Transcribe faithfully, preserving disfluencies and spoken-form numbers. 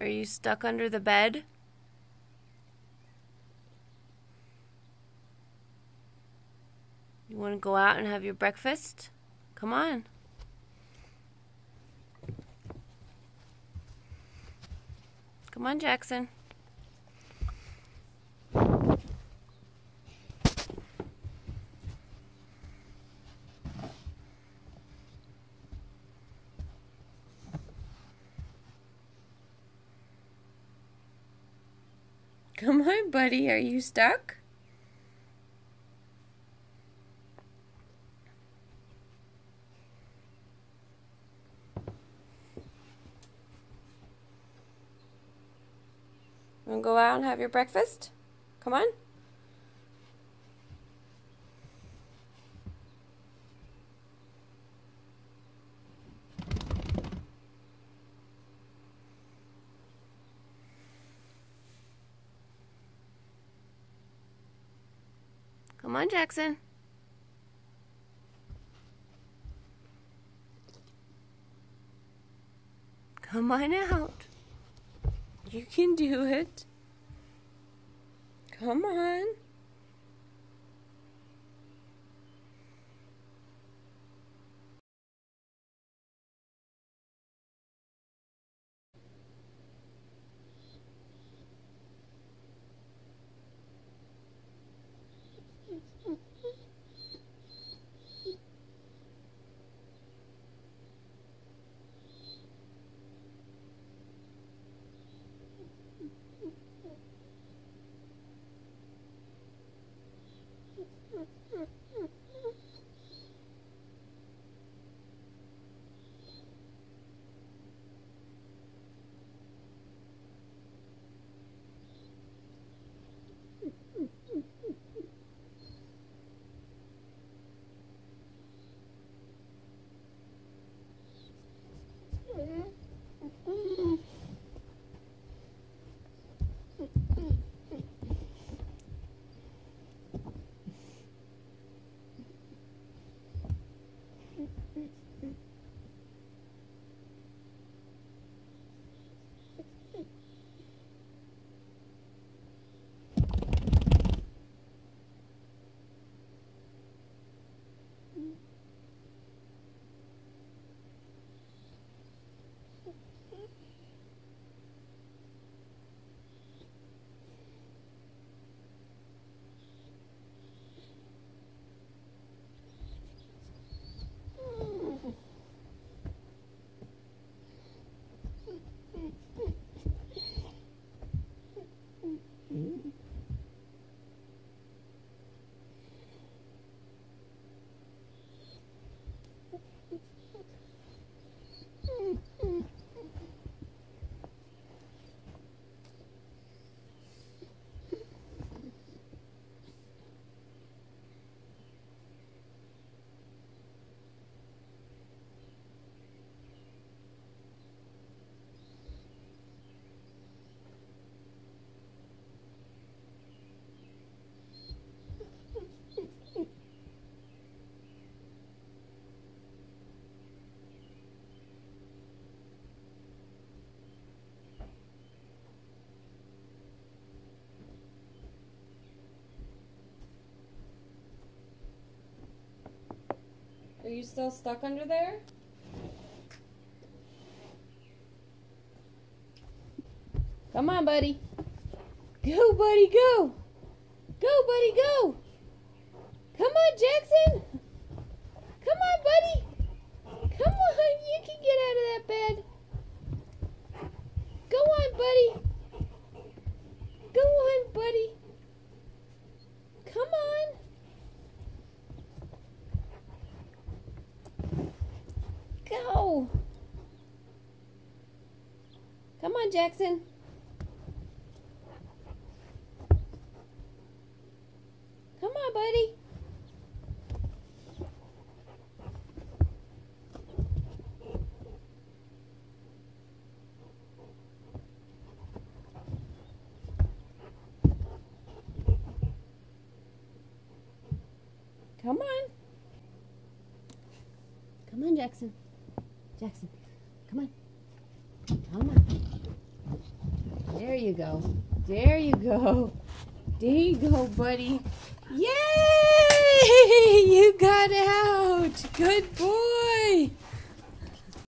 Are you stuck under the bed? You want to go out and have your breakfast? Come on. Come on, Jackson. Come on, buddy. Are you stuck? Want to go out and have your breakfast? Come on. Come on, Jackson. Come on out. You can do it. Come on. Are you still stuck under there? Come on, buddy. Go, buddy, go. Go, buddy, go. Come on, Jackson. Come on, buddy. Come on, you can get out of that bed. Go on, buddy. Go on, buddy. Come on. Go. Come on, Jackson. Come on, buddy. Come on. Come on, Jackson. Jackson, come on. Come on. you go. There you go. There you go, buddy. Yay! You got out. Good